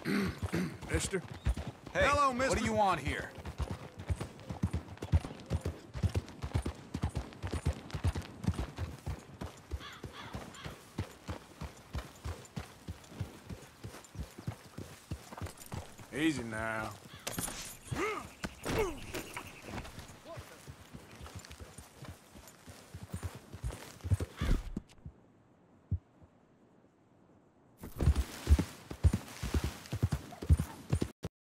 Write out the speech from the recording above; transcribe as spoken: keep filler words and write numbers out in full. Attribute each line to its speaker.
Speaker 1: Mister?
Speaker 2: Hey,
Speaker 1: Hello, mister.
Speaker 2: what do you want here?
Speaker 1: Easy now.